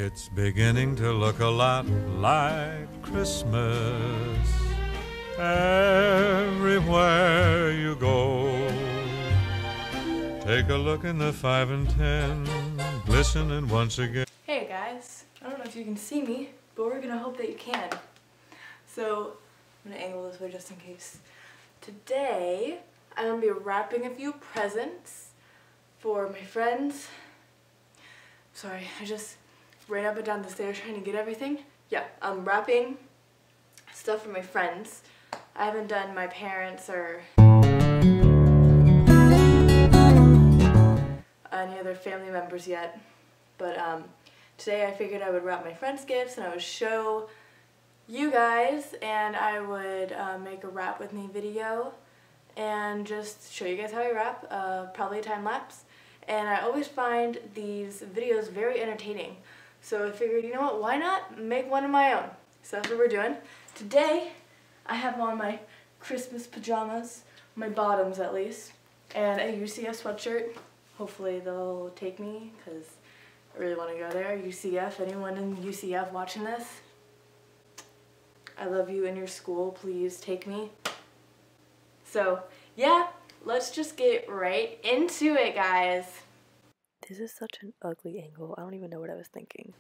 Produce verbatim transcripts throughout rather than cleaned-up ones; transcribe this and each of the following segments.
It's beginning to look a lot like Christmas everywhere you go. Take a look in the five and ten, glistening once again. Hey guys, I don't know if you can see me, but we're gonna hope that you can. So, I'm gonna angle this way just in case. Today, I'm gonna be wrapping a few presents for my friends. Sorry, I just ran up and down the stairs trying to get everything. Yeah, I'm wrapping stuff for my friends. I haven't done my parents or any other family members yet, but um, today I figured I would wrap my friends' gifts and I would show you guys, and I would uh, make a wrap with me video and just show you guys how I wrap, uh, probably a time lapse. And I always find these videos very entertaining, so I figured, you know what, why not make one of my own? So that's what we're doing. Today I have on my Christmas pajamas, my bottoms at least, and a U C F sweatshirt. Hopefully they'll take me because I really want to go there. U C F, anyone in U C F watching this? I love you in your school, please take me. So yeah, let's just get right into it, guys. This is such an ugly angle. I don't even know what I was thinking.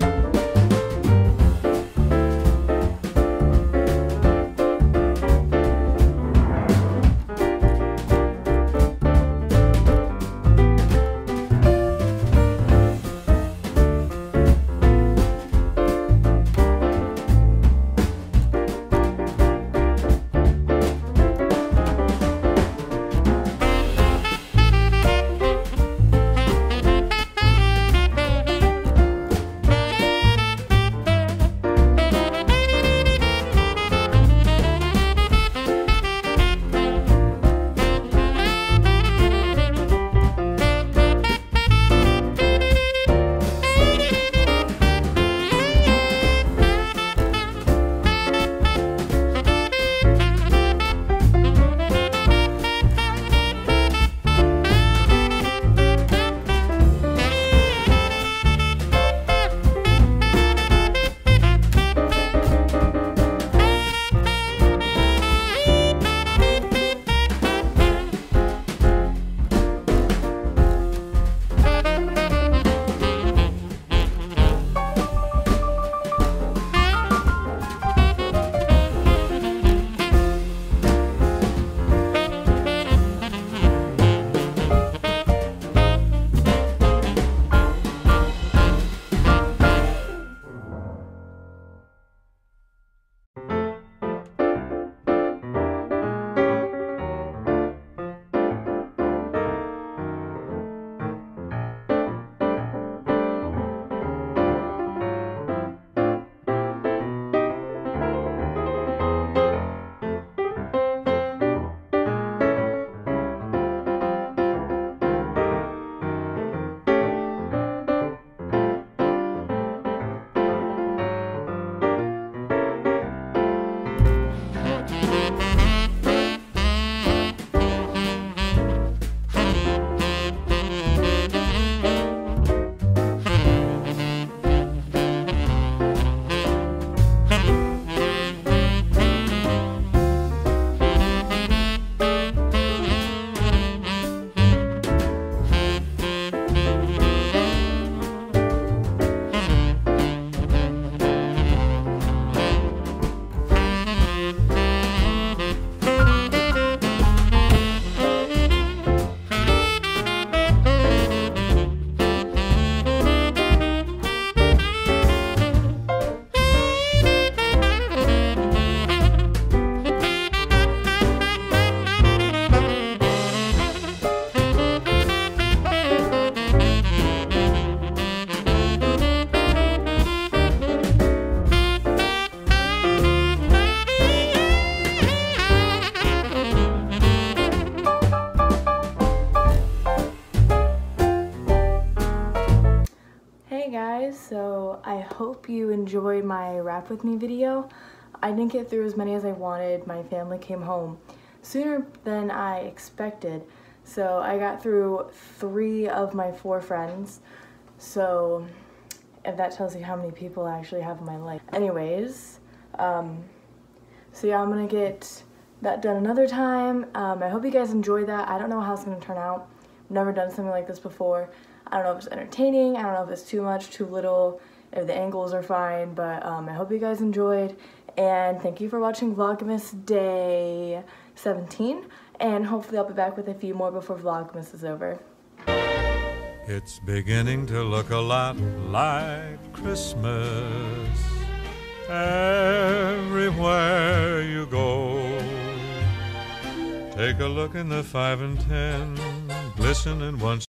So I hope you enjoy my wrap with me video. I didn't get through as many as I wanted. My family came home sooner than I expected, so I got through three of my four friends. So if that tells you how many people I actually have in my life. Anyways, um, so yeah, I'm gonna get that done another time. Um, I hope you guys enjoy that. I don't know how it's gonna turn out. I've never done something like this before. I don't know if it's entertaining. I don't know if it's too much, too little, if the angles are fine, but um, I hope you guys enjoyed. And thank you for watching Vlogmas Day seventeen. And hopefully I'll be back with a few more before Vlogmas is over. It's beginning to look a lot like Christmas everywhere you go. Take a look in the five and ten, glistening once.